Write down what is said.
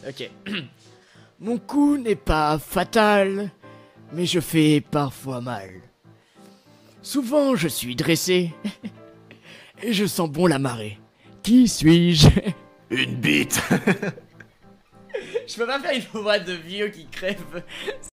Ok. Mon coup n'est pas fatal, mais je fais parfois mal. Souvent je suis dressé, et je sens bon la marée. Qui suis-je? Une bite. Je peux pas faire une voix de vieux qui crève.